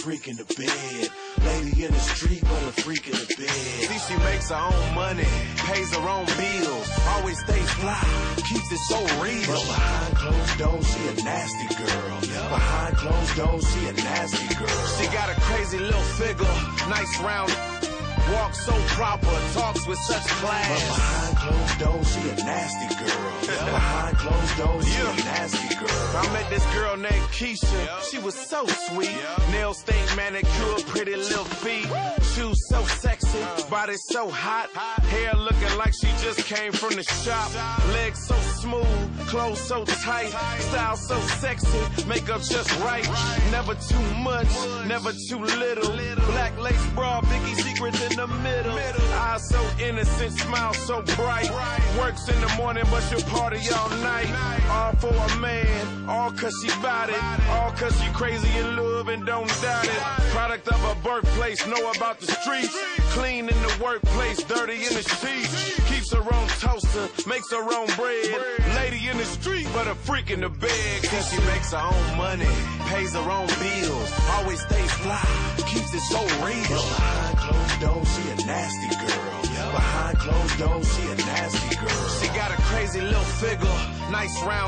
freak in the bed. Lady in the street, but a freak in the bed. See, she makes her own money, pays her own bills, always stays fly, keeps it so real. But behind closed doors, she a nasty girl. Behind closed doors, she a nasty girl. She got a crazy little figure, nice round, walks so proper, talks with such class. But behind closed doors, she a nasty girl. Behind closed doors, she a nasty girl. I met this girl named Keisha, she was so sweet. Nails stayed manicure, pretty little feet. Shoes so sexy, body so hot. Hair looking like she just came from the shop. Legs so smooth, clothes so tight. Style so sexy, makeup just right. Never too much, never too little. Black lace bra, Biggie secrets in the middle. Eyes so innocent, smile so bright. Works in the morning, but she'll party all night. All for a man, all cause she bout it. All cause she crazy in love and don't doubt it. Product of her birthplace, know about the streets. Clean in the workplace, dirty in the sheets. Keeps her own toaster, makes her own bread. Lady in the street, but a freak in the bed. Cause she makes her own money, pays her own bills, always stays fly, keeps it so real. But behind closed doors, she a nasty girl. Behind closed doors, she a nasty girl. She got a crazy little figure, nice round,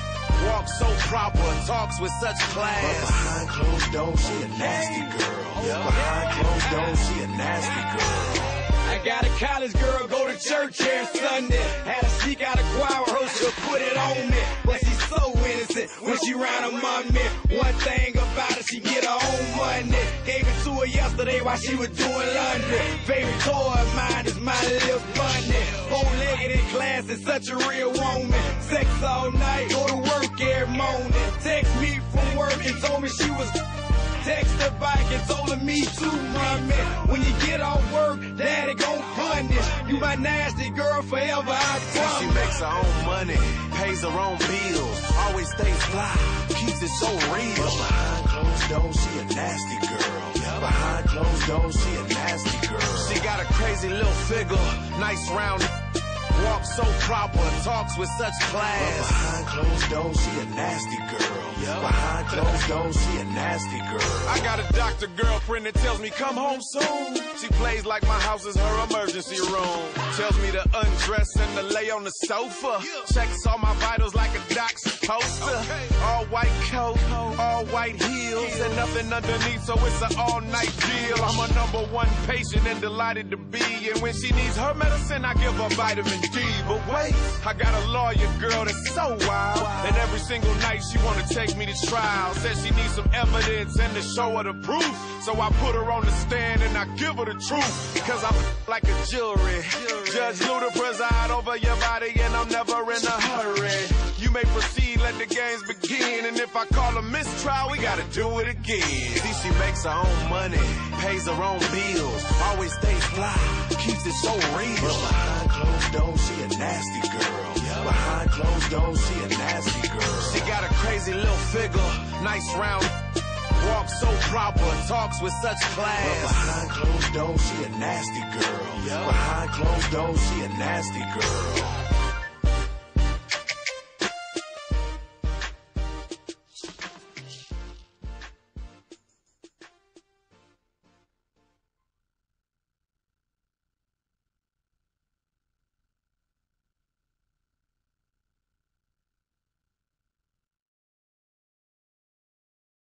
walks so proper, talks with such class. But behind closed doors, she a nasty girl. Behind closed doors, she a nasty girl. I got a college girl, go to church every Sunday. Had to sneak out a choir rehearsal, put it on me. But she's so innocent when she round her mommy. One thing about it, she get her own money. Gave it to her yesterday while she was doing laundry. Favorite toy of mine is my little bunny. Bow-legged in class is such a real woman. Sex all night, go to work every morning. Text me from work and told me she was... Text her back and told her me too, mommy. When you get off work, daddy gon' punish. You my nasty girl forever, I promise. She makes her own money, pays her own bills, always stays fly, keeps it so real. But behind closed doors, she a nasty girl. Behind closed doors, she a nasty girl. She got a crazy little figure, nice round, walks so proper, talks with such class. But behind closed doors, she a nasty girl. Behind closed doors, she a nasty girl. I got a doctor girlfriend that tells me come home soon. She plays like my house is her emergency room. Tells me to undress and to lay on the sofa. Checks all my vitals like a doc's poster. All white coat, all white heels, and nothing underneath, so it's an all-night deal. I'm a #1 patient and delighted to be. And when she needs her medicine, I give her vitamin D. But wait, I got a lawyer girl that's so wild. And every single night she wanna take me to trial. Says she needs some evidence and to show her the proof. So I put her on the stand and I give her the truth. Cause I'm like a jury. Judge Luda preside over your body and I'm never in a hurry. You may proceed, let the games begin. And if I call a mistrial, we gotta do it again. See, she makes her own money, pays her own bills, always stays fly, keeps it so real. But behind closed doors, she a nasty girl. Behind closed doors, she a nasty girl. She got a crazy little figure, nice round, walks so proper, talks with such class. But behind closed doors, she a nasty girl. Behind closed doors, she a nasty girl.